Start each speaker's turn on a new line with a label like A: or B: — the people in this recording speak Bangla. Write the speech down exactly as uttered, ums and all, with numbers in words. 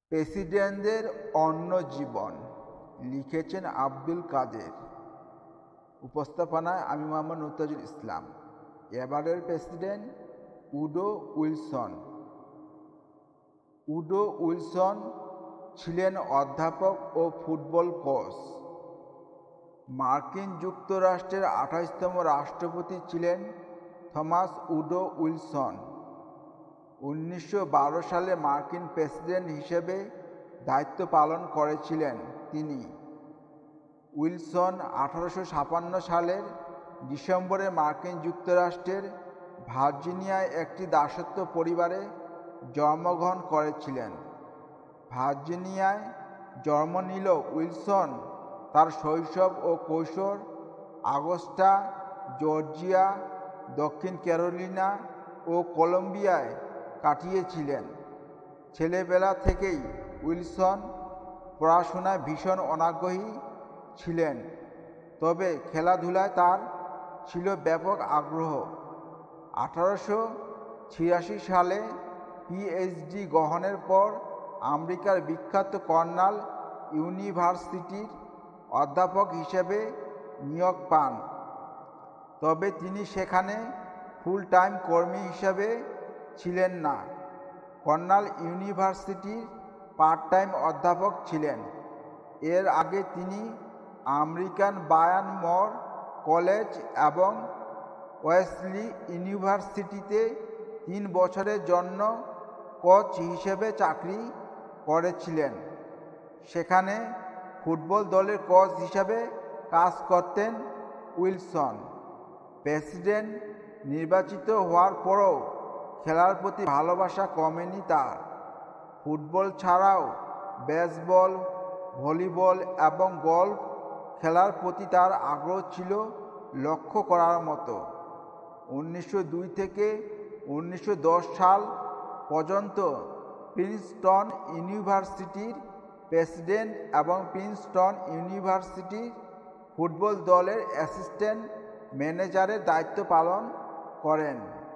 A: প্রেসিডেন্টদের অন্য জীবন লিখেছেন আব্দুল কাদের। উপস্থাপনায় আমি মোহাম্মদ মুর্তজুল ইসলাম। এবারের president Woodrow Wilson. Woodrow Wilson ছিলেন অধ্যাপক ও ফুটবল কোচ। মার্কিন যুক্তরাষ্ট্রের আঠাশতম রাষ্ট্রপতি ছিলেন থমাস উডো উইলসন। উনিশশো বারো সালে মার্কিন প্রেসিডেন্ট হিসেবে দায়িত্ব পালন করেছিলেন তিনি। উইলসন আঠারোশো ছাপান্ন সালের ডিসেম্বরে মার্কিন যুক্তরাষ্ট্রের ভার্জিনিয়ায় একটি দাসত্ব পরিবারে জন্মগ্রহণ করেছিলেন। ভার্জিনিয়ায় জন্ম নিল উইলসন তার শৈশব ও কৈশোর আগস্টা, জর্জিয়া, দক্ষিণ ক্যারোলিনা ও কলম্বিয়ায় কাটিয়েছিলেন। ছেলেবেলা থেকেই উইলসন পড়াশোনায় ভীষণ অনাগ্রহী ছিলেন, তবে খেলাধুলায় তার ছিল ব্যাপক আগ্রহ। আঠারোশো ছিয়াশি সালে পিএইচডি গ্রহণের পর আমেরিকার বিখ্যাত কর্নেল ইউনিভার্সিটির অধ্যাপক হিসেবে নিয়োগ পান, তবে তিনি সেখানে ফুল টাইম কর্মী হিসেবে ছিলেন না। কর্নেল ইউনিভার্সিটির পার্ট টাইম অধ্যাপক ছিলেন। এর আগে তিনি আমেরিকান বায়ান মর কলেজ এবং ওয়েসলি ইউনিভার্সিটিতে তিন বছরের জন্য কোচ হিসেবে চাকরি করেছিলেন। সেখানে ফুটবল দলের কোচ হিসেবে কাজ করতেন উইলসন। প্রেসিডেন্ট নির্বাচিত হওয়ার পরও খেলার প্রতি ভালোবাসা কমেনি তার। ফুটবল ছাড়াও বেসবল, ভলিবল এবং গলফ খেলার প্রতি তার আগ্রহ ছিল লক্ষ্য করার মতো। উনিশশো দুই থেকে উনিশশো দশ সাল পর্যন্ত প্রিন্সটন ইউনিভার্সিটির প্রেসিডেন্ট এবং প্রিন্সটন ইউনিভার্সিটির ফুটবল দলের অ্যাসিস্ট্যান্ট ম্যানেজারের দায়িত্ব পালন করেন।